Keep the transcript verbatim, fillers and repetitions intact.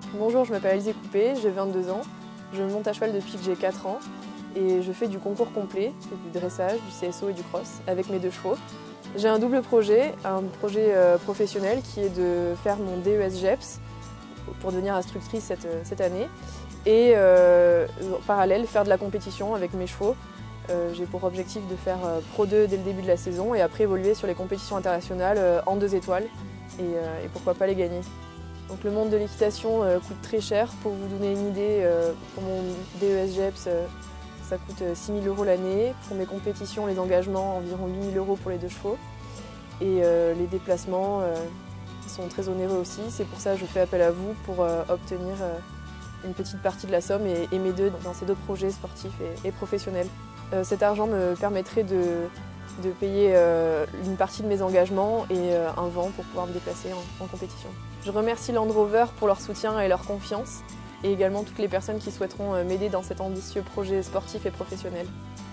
Bonjour, je m'appelle Alizée Coupé, j'ai vingt-deux ans. Je monte à cheval depuis que j'ai quatre ans et je fais du concours complet, du dressage, du C S O et du cross avec mes deux chevaux. J'ai un double projet, un projet euh, professionnel qui est de faire mon D E S G E P S pour devenir instructrice cette, cette année et euh, en parallèle faire de la compétition avec mes chevaux. Euh, j'ai pour objectif de faire euh, Pro deux dès le début de la saison et après évoluer sur les compétitions internationales euh, en deux étoiles et, euh, et pourquoi pas les gagner. Donc le monde de l'équitation euh, coûte très cher. Pour vous donner une idée, euh, pour mon D E S G E P S, euh, ça coûte six mille euros l'année. Pour mes compétitions, les engagements, environ huit mille euros pour les deux chevaux. Et euh, les déplacements euh, sont très onéreux aussi. C'est pour ça que je fais appel à vous pour euh, obtenir euh, une petite partie de la somme et, et m'aider dans ces deux projets sportifs et, et professionnels. Euh, cet argent me permettrait de, de payer euh, une partie de mes engagements et euh, un vent pour pouvoir me déplacer en, en compétition. Je remercie Land Rover pour leur soutien et leur confiance et également toutes les personnes qui souhaiteront m'aider dans cet ambitieux projet sportif et professionnel.